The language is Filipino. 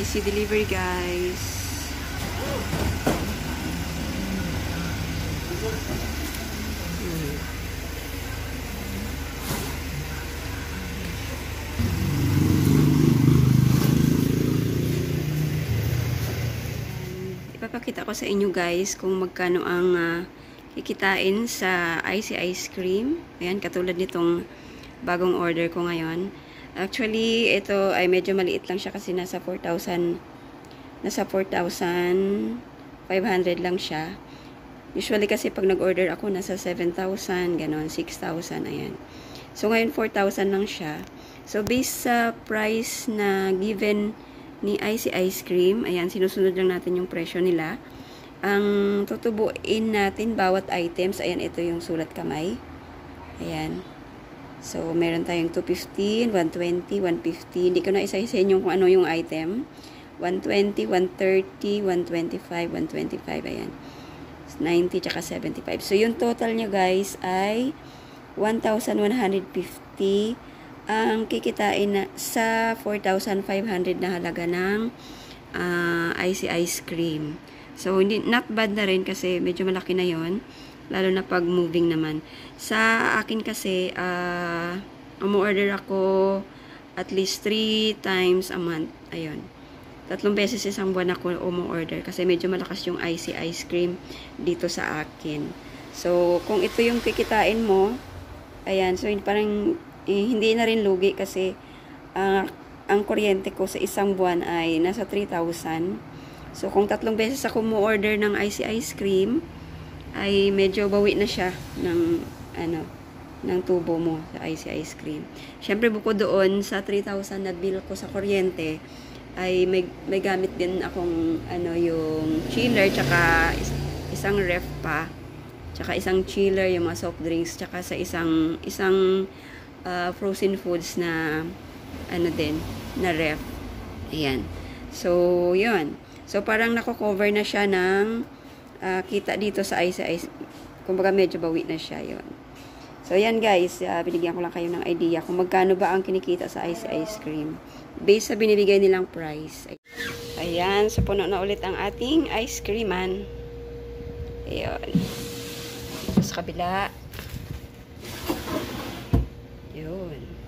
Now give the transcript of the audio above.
Easy delivery, guys. Ipapakita ko sa inyo, guys, kung magkano ang kikitain sa Icy Ice Cream. Ayan, katulad nitong bagong order ko ngayon. Actually, ito ay medyo maliit lang siya kasi nasa 4,500 lang siya. Usually kasi pag nag-order ako, nasa 7,000, ganon, 6,000, ayan. So, ngayon 4,000 lang siya. So, based sa price na given ni Icy Ice Cream, ayan, sinusunod lang natin yung presyo nila. Ang tutubuin natin bawat items, ayan, ito yung sulat kamay. Ayan. So, meron tayong 215, 120, 150. Hindi ko na isa-isahin yung kung ano yung item. 120, 130, 125, 125, ayan. 90, tsaka 75. So, yung total niya, guys, ay 1,150. Ang kikitain na sa 4,500 na halaga ng Icy Ice Cream. So, not bad na rin kasi medyo malaki na yon, lalo na pag moving naman. Sa akin kasi, umu-order ako at least 3 times a month. Ayun. 3 beses isang buwan ako umu-order kasi medyo malakas yung Icy Ice Cream dito sa akin. So, kung ito yung kikitain mo, ayan, so parang hindi na rin lugi kasi ang kuryente ko sa isang buwan ay nasa 3,000. So, kung 3 beses ako umu-order ng Icy Ice Cream, ay medyo bawi na siya ng ng tubo mo sa Icy Ice Cream. Syempre, bukod doon sa 3,000 na bill ko sa kuryente, ay may gamit din akong yung chiller, tsaka isang ref pa, tsaka isang chiller, yung mga soft drinks, tsaka sa isang frozen foods na din na ref. Ayan. So, yun. So, parang nako-cover na siya ng kita dito sa Icy Ice. Kumbaga medyo bawi na siya, yun. So, yan, guys. Binigyan ko lang kayo ng idea kung magkano ba ang kinikita sa Icy Ice Cream based sa binibigay nilang price. Ayan. So, puno na ulit ang ating ice creaman. Ayan. Sa kabila. Yun.